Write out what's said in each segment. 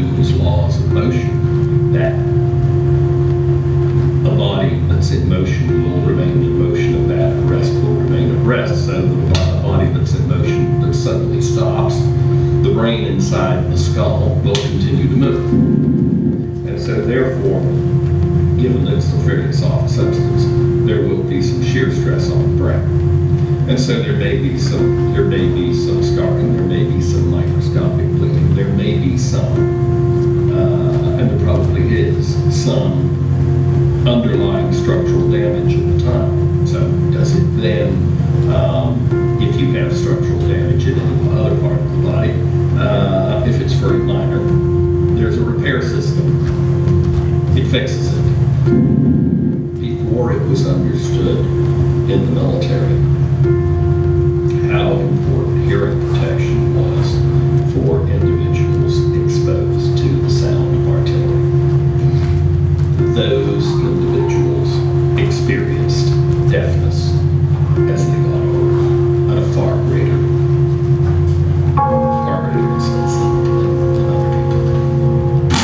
Newton's laws of motion, that a body that's in motion will remain in motion, and that at rest will remain at rest. So the body that's in motion that suddenly stops, the brain inside the skull will continue to move. And so therefore, given that it's a fairly soft substance, there will be some shear stress on the brain. And so there may be some scarring, there may be some microscopic bleeding, there may be some, and there probably is, some underlying structural damage at the time. So does it then, if you have structural damage in any other part of the body, if it's very minor, there's a repair system. It fixes it. Before it was understood in the military how important hearing protection was for individuals exposed to the sound of artillery. Those individuals experienced deafness as they got older at a far greater instance than other people.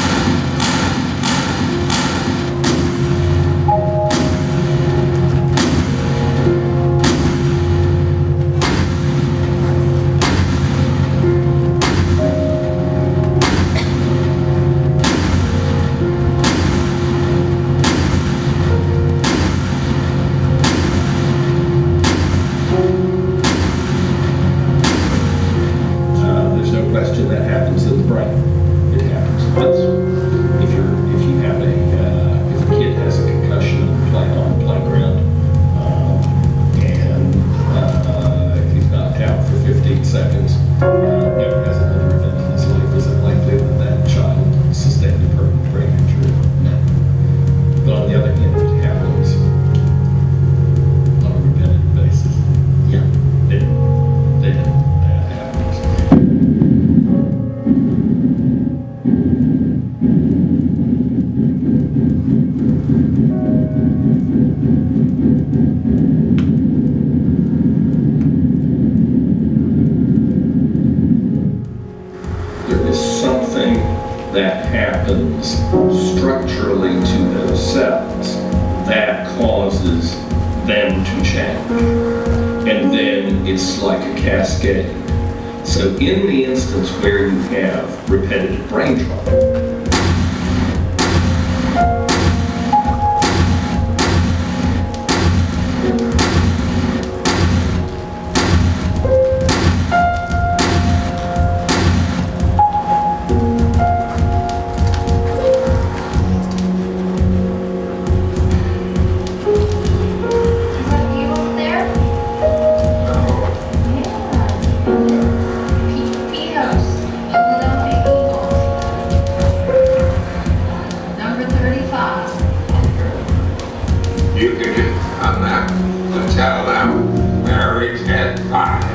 That happens in the brain. It happens once. If a kid has a concussion on the playground, and he's knocked out for 15 seconds, never has another event in his life, is it likely that that child sustained a permanent brain injury? No. But on the other hand, it happens on a repetitive basis. Yeah. That happens. That happens structurally to those cells that causes them to change. And then it's like a cascade. So in the instance where you have repetitive brain trauma, you can just come out and tell them marriage at 5.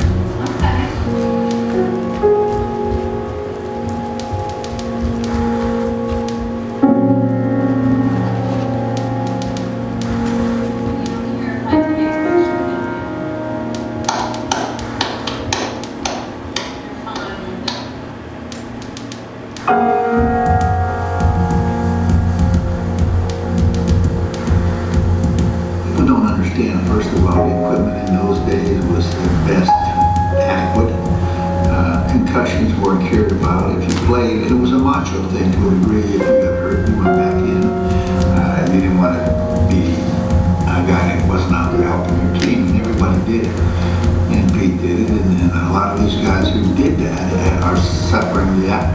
First of all, the equipment in those days was the best adequate. Concussions weren't cared about. If you played, it was a macho thing to a degree. If you got hurt, you went back in. You didn't want to be a guy that wasn't out there helping your team, and everybody did it. And Pete did it, and a lot of these guys who did that are suffering the